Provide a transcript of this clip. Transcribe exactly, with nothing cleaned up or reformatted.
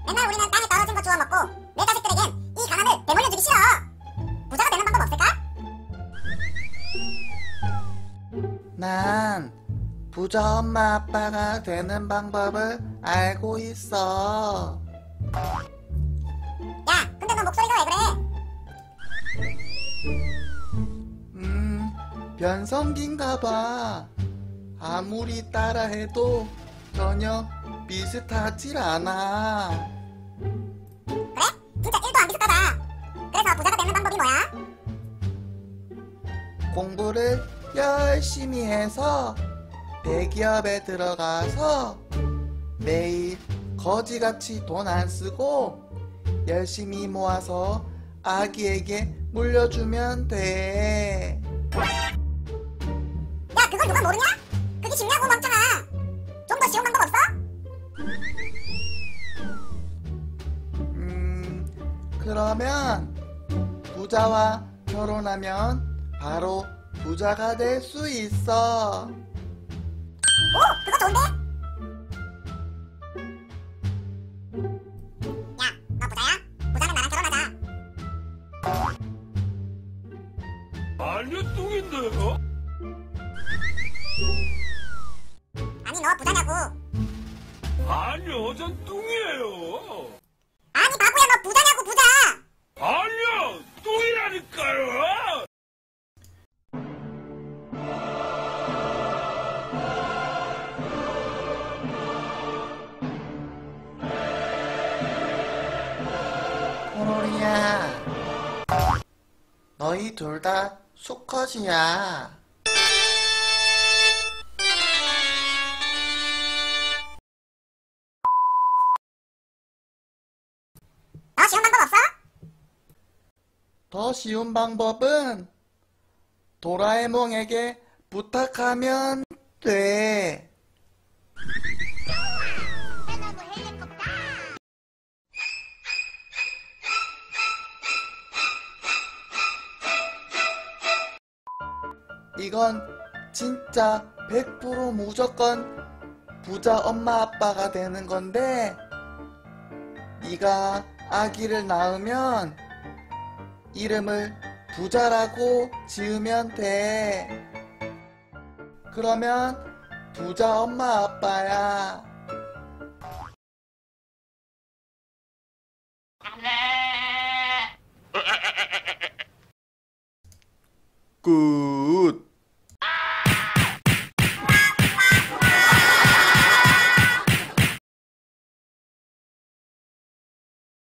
맨날 우리는 땅에 떨어진 거 주워 먹고 내 자식들에겐 이 가난을 되물려주기 싫어. 부자가 되는 방법 없을까? 난 부자 엄마 아빠가 되는 방법을 알고 있어. 야, 근데 너 목소리가 왜 그래? 음, 변성기인가 봐. 아무리 따라해도 전혀 비슷하질 않아. 그래? 진짜 일도 안 비슷하다. 그래서 부자가 되는 방법이 뭐야? 공부를 열심히 해서 대기업에 들어가서 매일 거지같이 돈 안 쓰고 열심히 모아서 아기에게 물려주면 돼. 야, 그걸 누가 모르냐? 그게 쉽냐고 멍청아. 좀 더 쉬운 방법 없어? 음, 그러면 부자와 결혼하면 바로 부자가 될 수 있어. 오, 그거 좋은데? 야, 너 부자야? 부자면 나랑 결혼하자. 아니요, 뚱인데요? 아니, 너 부자냐고. 아니요, 전 뚱이에요. 아니, 바보야, 너 부자냐고, 부자. 아니요, 뚱이라니까요. 포로리야, 너희 둘 다 수컷이야. 더 쉬운 방법 없어? 더 쉬운 방법은 도라에몽에게 부탁하면 돼. 이건 진짜 백 퍼센트 무조건 부자 엄마 아빠가 되는 건데, 네가 아기를 낳으면 이름을 부자라고 지으면 돼. 그러면 부자 엄마 아빠야. 꾹.